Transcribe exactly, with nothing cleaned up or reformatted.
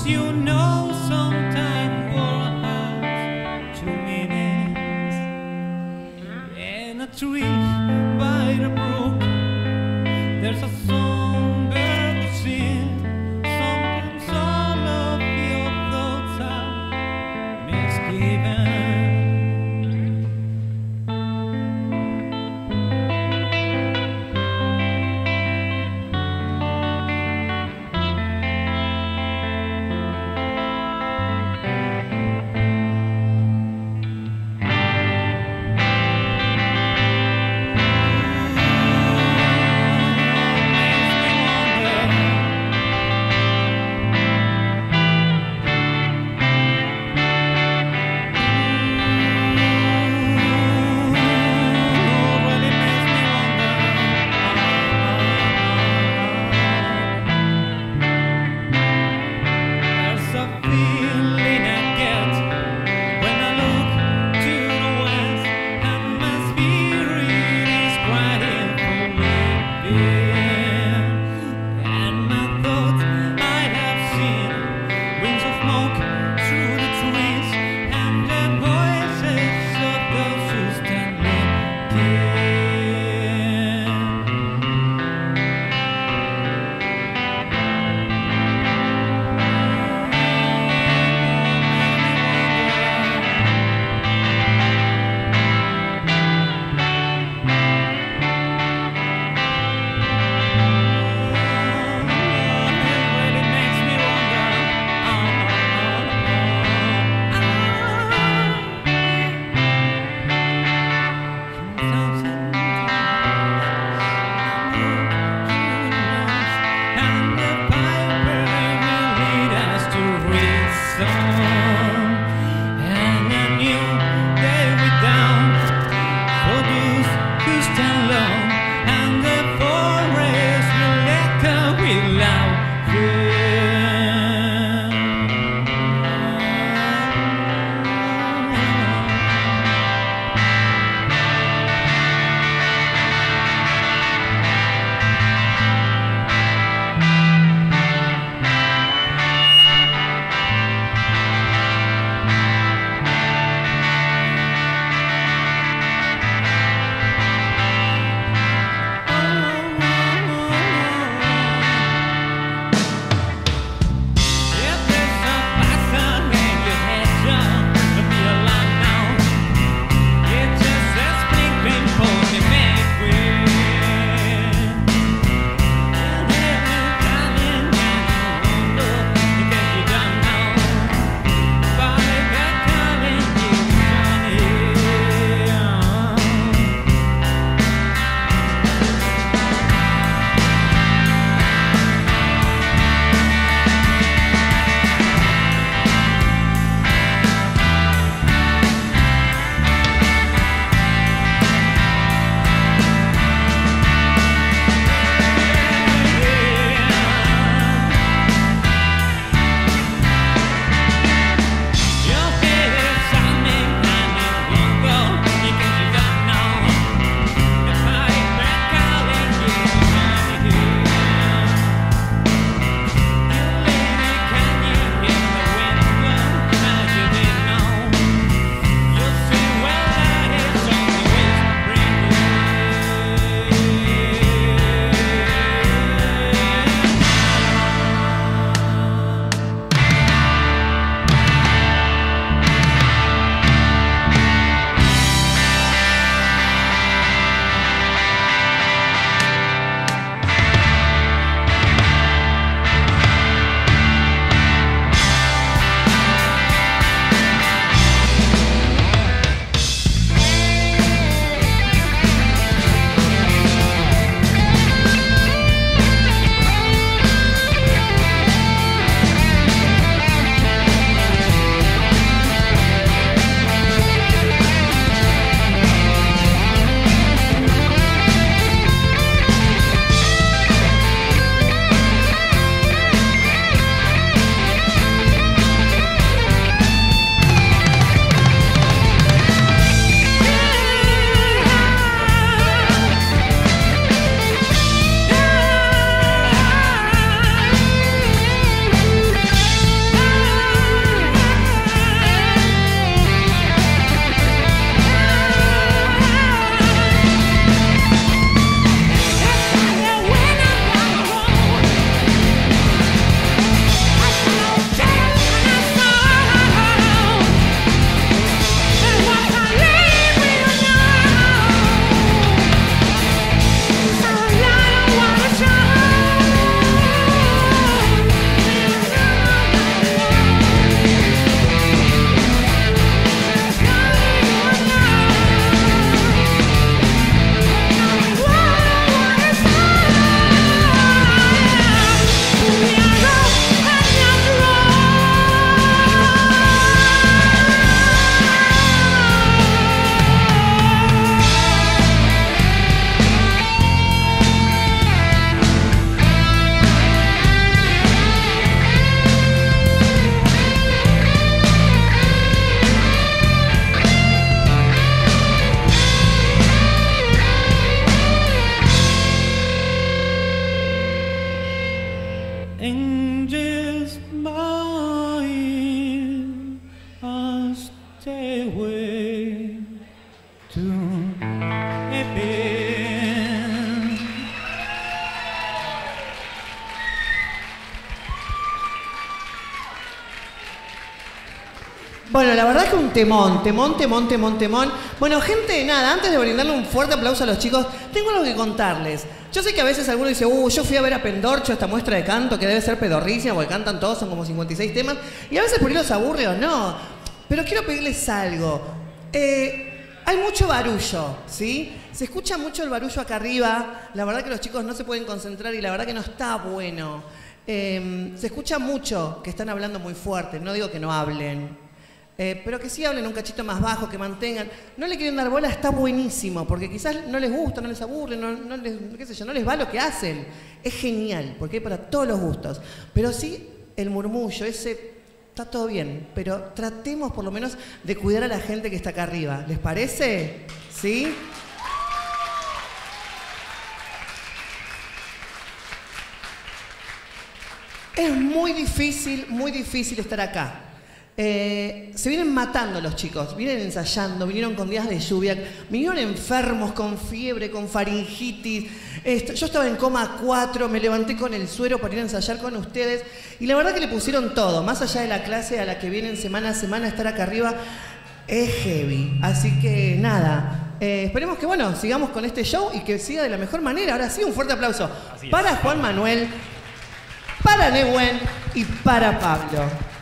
you know, sometimes war has two meanings. In a tree by the brook, there's a songbird to sing. Sometimes all of your thoughts are misgiven. angels smile a stairway to heaven. Bueno, la verdad es que un temón, temón, temón, temón, temón. Bueno, gente, nada, antes de brindarle un fuerte aplauso a los chicos, tengo algo que contarles. Yo sé que a veces alguno dice, uh, yo fui a ver a Pendorcho esta muestra de canto, que debe ser pedorrísima, porque cantan todos, son como cincuenta y seis temas, y a veces por ahí los aburre o no. Pero quiero pedirles algo. Eh, hay mucho barullo, ¿sí? Se escucha mucho el barullo acá arriba, la verdad que los chicos no se pueden concentrar y la verdad que no está bueno. Eh, se escucha mucho que están hablando muy fuerte, no digo que no hablen. Eh, pero que sí hablen un cachito más bajo, que mantengan. No le quieren dar bola, está buenísimo, porque quizás no les gusta, no les aburre, no, no, les, qué sé yo, no les va lo que hacen. Es genial, porque hay para todos los gustos. Pero sí, el murmullo, ese, está todo bien, pero tratemos por lo menos de cuidar a la gente que está acá arriba. ¿Les parece? ¿Sí? Es muy difícil, muy difícil estar acá. Eh, se vienen matando los chicos, vienen ensayando, vinieron con días de lluvia, vinieron enfermos, con fiebre, con faringitis. Esto, yo estaba en coma cuatro, me levanté con el suero para ir a ensayar con ustedes y la verdad que le pusieron todo, más allá de la clase a la que vienen semana a semana, estar acá arriba es heavy. Así que nada, eh, esperemos que bueno, sigamos con este show y que siga de la mejor manera. Ahora sí, un fuerte aplauso para Juan Manuel, para Nehuen y para Pablo.